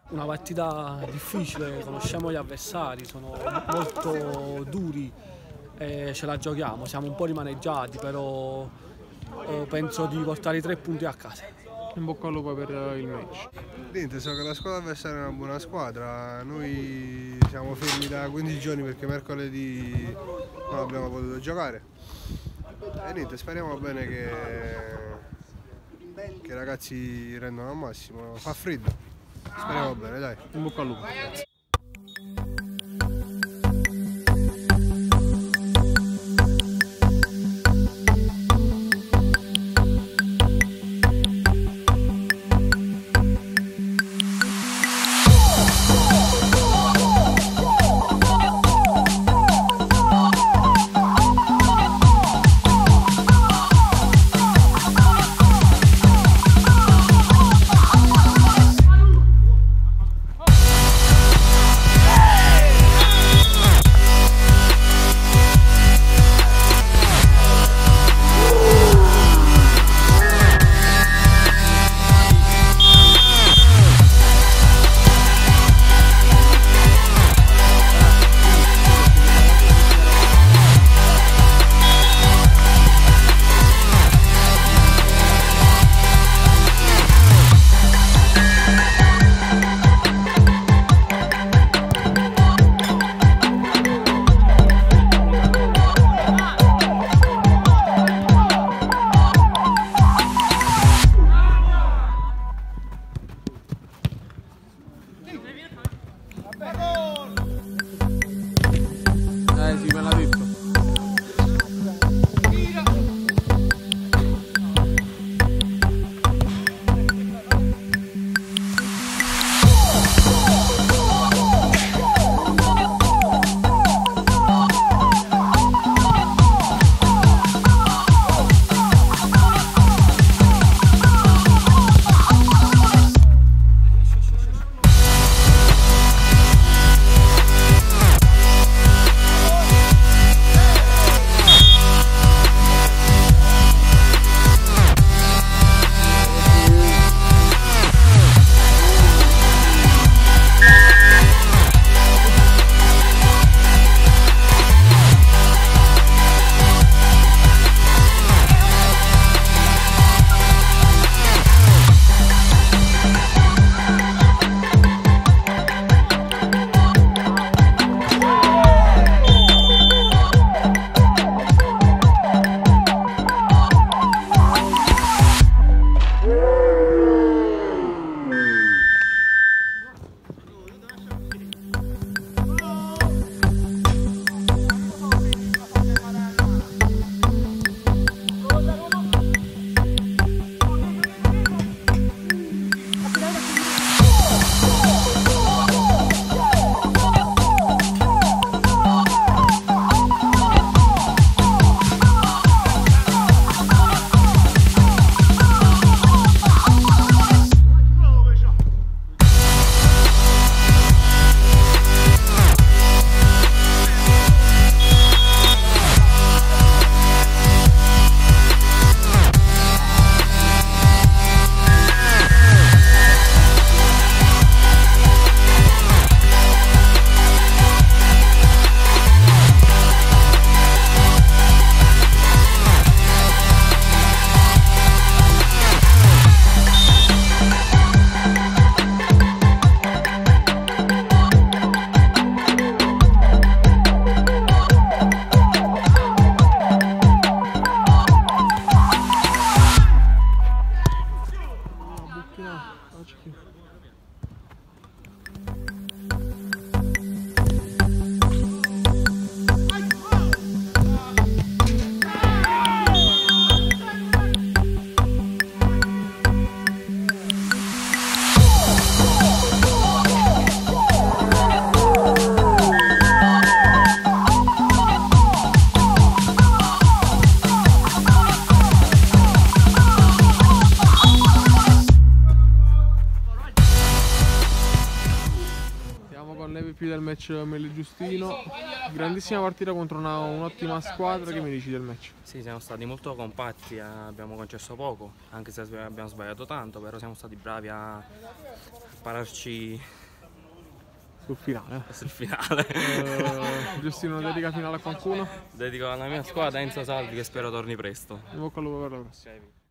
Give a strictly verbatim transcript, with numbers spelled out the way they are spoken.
Una partita difficile, conosciamo gli avversari, sono molto duri e ce la giochiamo, siamo un po' rimaneggiati, però eh, penso di portare i tre punti a casa. In bocca al lupo per il match. Niente, so che la squadra avversaria è una buona squadra, noi siamo fermi da quindici giorni perché mercoledì non abbiamo potuto giocare. E niente, speriamo bene che, che i ragazzi rendano al massimo, fa freddo, speriamo bene, dai. In bocca al lupo. del match Mele Giustino, grandissima partita contro una, un'ottima squadra, che mi dici del match? Sì, siamo stati molto compatti, eh, abbiamo concesso poco, anche se abbiamo sbagliato tanto, però siamo stati bravi a pararci Sul finale. sul finale. Eh, Giustino, una dedica finale a qualcuno? Dedico alla mia squadra Enzo Salvi, che spero torni presto. In bocca al lupo per la prossima.